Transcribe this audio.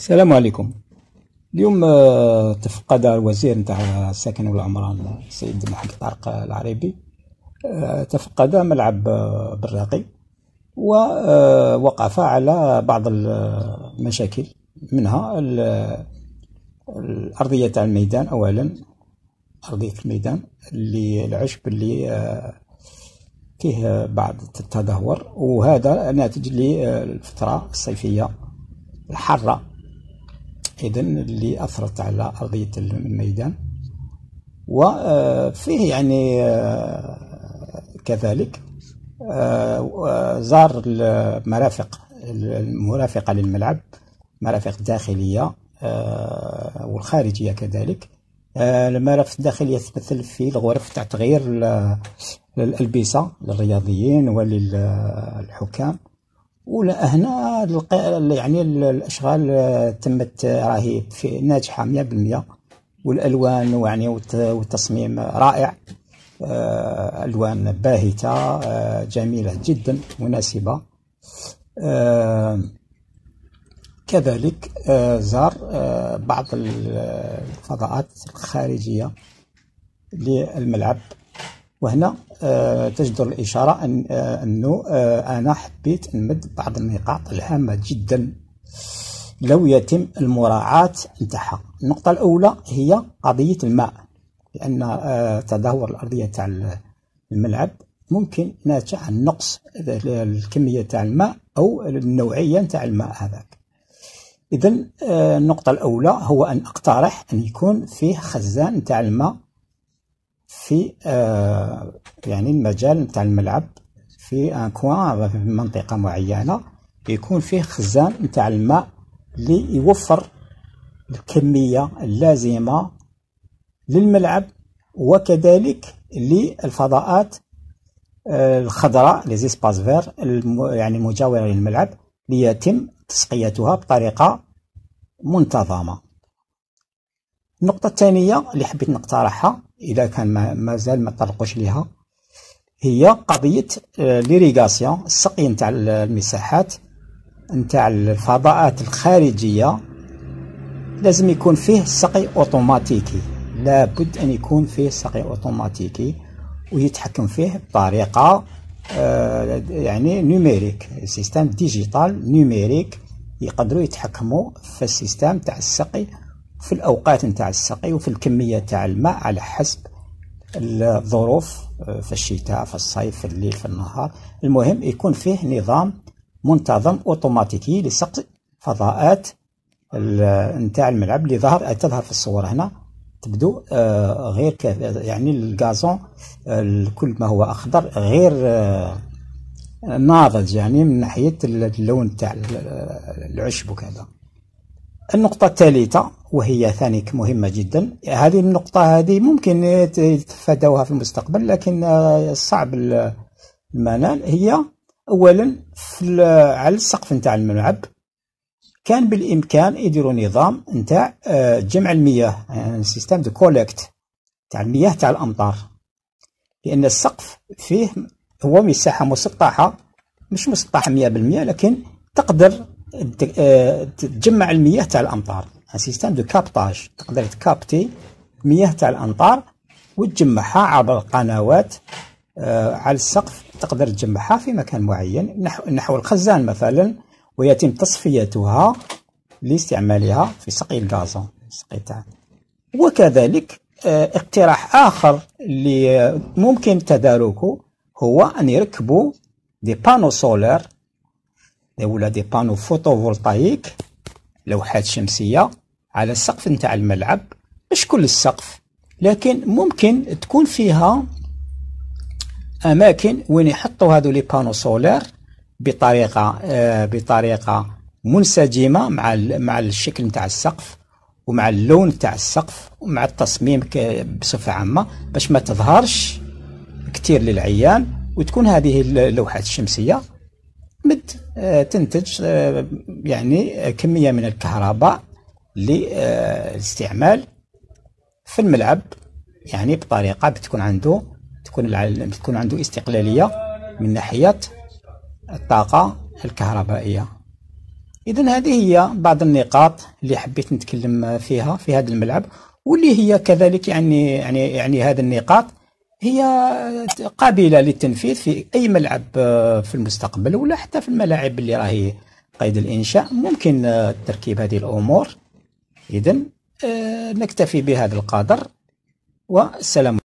السلام عليكم. اليوم تفقد الوزير نتاع السكن والعمران السيد محمد طارق العريبي. تفقد ملعب بالراقي، ووقف على بعض المشاكل، منها الأرضية تاع الميدان. أولا أرضية الميدان اللي العشب اللي فيه بعض التدهور، وهذا ناتج للفترة الصيفية الحارة إذن اللي أثرت على أرضية الميدان. وفيه يعني كذلك زار المرافق المرافقة للملعب، مرافق داخلية والخارجية كذلك. المرافق الداخلية تمثل في الغرف تاع تغيير الألبسة للرياضيين وللحكام. ولا هنا يعني الأشغال تمت راهي في ناجحة 100%، والألوان يعني والتصميم رائع، ألوان باهتة جميلة جدا مناسبة. كذلك زار بعض الفضاءات الخارجية للملعب، وهنا تجدر الإشارة أنه أنا حبيت نمد بعض النقاط الهامة جدا لو يتم المراعاة نتاعها. النقطة الأولى هي قضية الماء، لأن تدهور الأرضية تاع الملعب ممكن ناتج عن نقص الكمية تاع الماء أو النوعية تاع الماء هذاك. إذن النقطة الأولى هو أن أقترح أن يكون فيه خزان تاع الماء في يعني المجال نتاع الملعب، في ان كوان، في منطقة معينة يكون فيه خزان نتاع الماء اللي يوفر الكمية اللازمة للملعب وكذلك للفضاءات الخضراء لي زيسباس فير يعني المجاورة للملعب، ليتم تسقيتها بطريقة منتظمة. النقطة الثانية اللي حبيت نقترحها إذا كان مازال ما طرقوش ليها هي قضية ليريغاسيون، السقي نتاع المساحات نتاع الفضاءات الخارجية. لازم يكون فيه سقي أوتوماتيكي، لابد أن يكون فيه سقي أوتوماتيكي ويتحكم فيه بطريقة يعني نيميريك، سيستم ديجيتال نيميريك، يقدروا يتحكموا في السيستم تاع السقي، في الأوقات نتاع السقي، وفي الكمية تاع الماء على حسب الظروف، في الشتاء، في الصيف، في الليل، في النهار. المهم يكون فيه نظام منتظم أوتوماتيكي لسقي فضاءات نتاع الملعب اللي تظهر في الصور هنا. تبدو غير يعني الغازون كل ما هو أخضر غير ناضج، يعني من ناحية اللون تاع العشب وكذا. النقطة الثالثة وهي ثاني مهمة جدا، هذه النقطة هذه ممكن يتفادوها في المستقبل لكن صعب المنال. هي أولا على السقف نتاع الملعب كان بالإمكان يديروا نظام نتاع جمع المياه، يعني سيستم دو كوليكت تاع المياه تاع الأمطار، لأن السقف فيه هو مساحة مسطحة، مش مسطحة 100%، لكن تقدر تجمع المياه تاع الأمطار، سيستم دو كابتاج، تقدر تكابتي مياه تاع الأمطار وتجمعها عبر قنوات على السقف، تقدر تجمعها في مكان معين نحو الخزان مثلا، ويتم تصفيتها لاستعمالها في سقي الغازون السقي تاعها. وكذلك اقتراح آخر اللي ممكن تداركه هو أن يركبوا دي بانو سولار ولا دي بانو فوتوفولتايك، لوحات شمسية على السقف نتاع الملعب، مش كل السقف، لكن ممكن تكون فيها أماكن وين يحطوا هذو لي بانو سولار بطريقة منسجمة مع الشكل نتاع السقف ومع اللون نتاع السقف ومع التصميم بصفة عامة، باش ما تظهرش كتير للعيان، وتكون هذه اللوحات الشمسية تنتج يعني كمية من الكهرباء للاستعمال في الملعب، يعني بطريقة بتكون عنده استقلالية من ناحية الطاقة الكهربائية. إذن هذه هي بعض النقاط اللي حبيت نتكلم فيها في هذا الملعب، واللي هي كذلك يعني هذه النقاط هي قابلة للتنفيذ في أي ملعب في المستقبل، ولا حتى في الملاعب اللي راهي قيد الإنشاء ممكن تركيب هذه الأمور. إذن نكتفي بهذا القدر، والسلام.